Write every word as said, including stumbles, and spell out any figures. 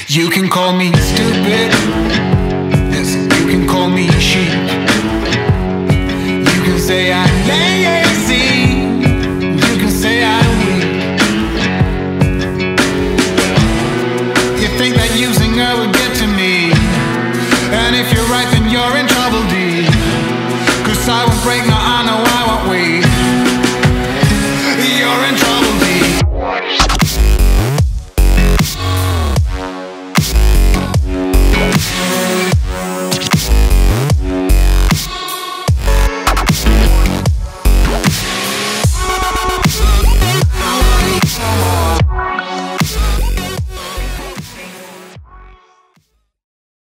You can call me stupid, yes, you can call me sheep. You can say I lay